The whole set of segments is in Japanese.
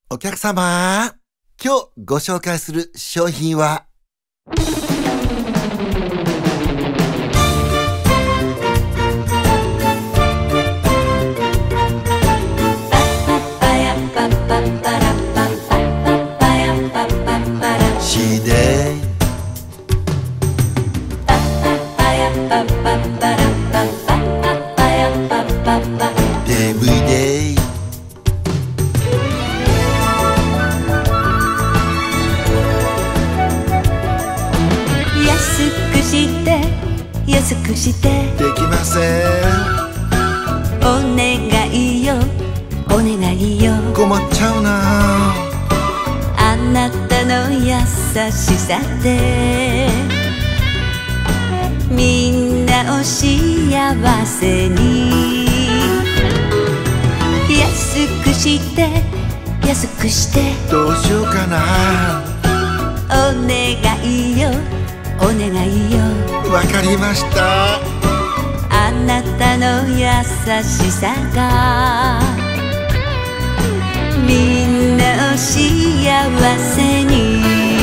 お客様、今日ご紹介する商品は、シデイ、デブデイ、 安くしてできません。 お願いよお願いよ、 困っちゃうな。 あなたの優しさでみんなを幸せに。安くして安くしてどうしようかな。 お願いよお願いよ、 わかりました。 あなたの優しさがみんなを幸せに。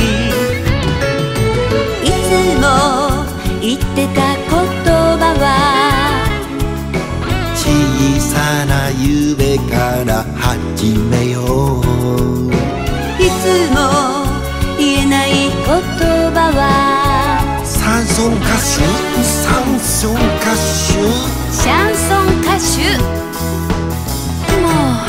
いつも言ってた言葉は、 小さな夢から始めよう。 いつも言えない言葉は、 シャンソン歌手、シャンソン歌手、 シャンソン歌手。もう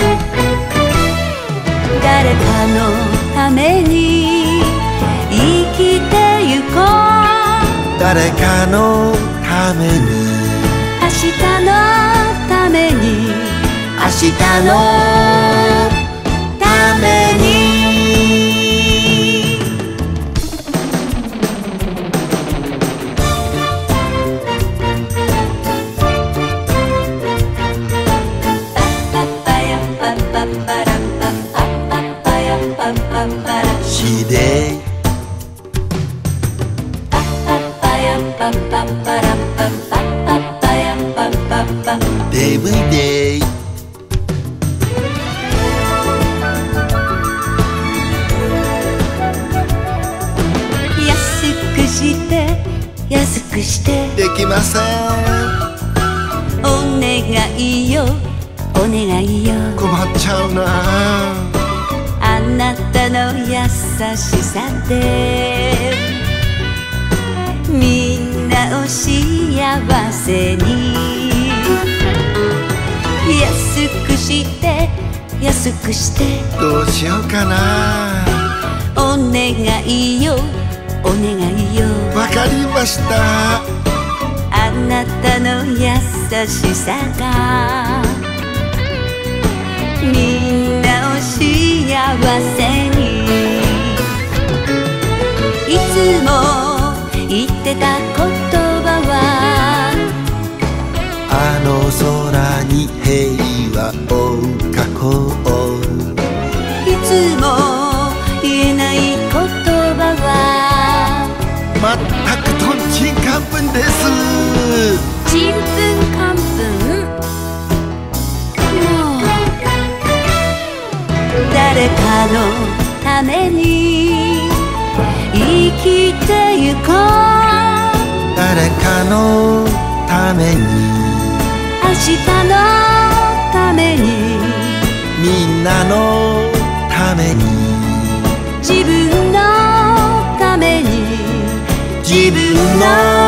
誰かのために生きてゆこう。 誰かのために、 明日のために、 明日のために。シデイ、デブデイ、 安くして安くしてできません。 お願いよお願いよ、 困っちゃうな。 あなたの優しさでみんなを幸せに。安くして安くしてどうしようかな。 お願いよお願いよ、 わかりました。 あなたの優しさがみんなを幸せに。いつも言ってた言葉は、 あの空に平和を描こう。 いつも言えない言葉は、 まったくとんちんかんぷんです。 ちんぷんかんぷん。もう誰かのために生きてゆこう。 誰かのために、 明日のために、 みんなのために、 自分のために、 自分の